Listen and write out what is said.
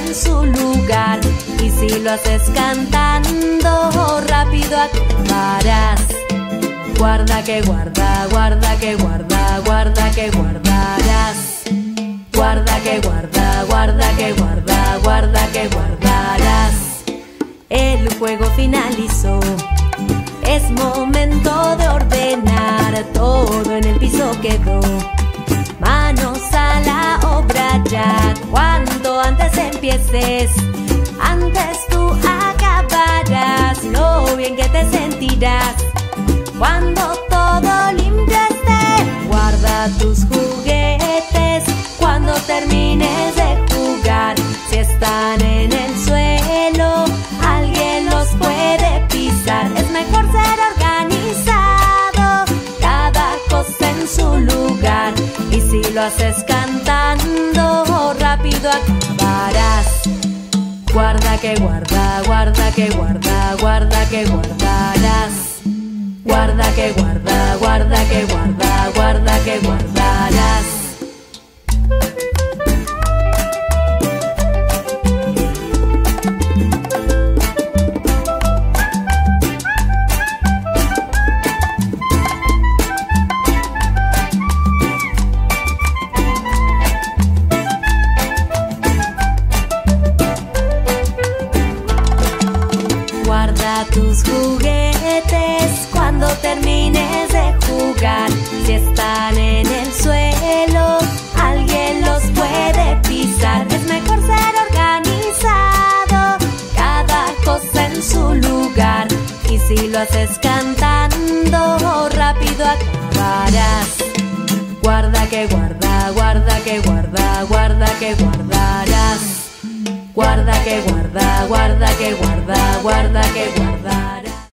en su lugar. Y si lo haces cantando, rápido acabarás. Guarda que guarda, guarda que guarda, guarda que guardarás. Guarda que guarda, guarda que guarda, guarda que guardarás. El juego finalizó. Es momento de ordenar. Todo en el piso quedó. Manos a la obra ya. Cuanto antes empieces, antes tú acabarás. Lo bien que te sentirás cuando todo limpio esté. Guarda tus juguetes cuando termines de jugar. Si están en el suelo, alguien los puede pisar. Es mejor ser organizado, cada cosa en su lugar. Y si lo haces cantando, rápido acabarás. Guarda que guarda, guarda que guarda, guarda que guardarás. Guarda que guarda, guarda que guarda, guarda que guardarás. Guarda tus juguetes cuando termines de jugar. Si están en el suelo, alguien los puede pisar. Es mejor ser organizado, cada cosa en su lugar. Y si lo haces cantando, rápido acabarás. Guarda que guarda, guarda que guarda, guarda que guardarás. Guarda que guarda, guarda que guarda, guarda que guardarás.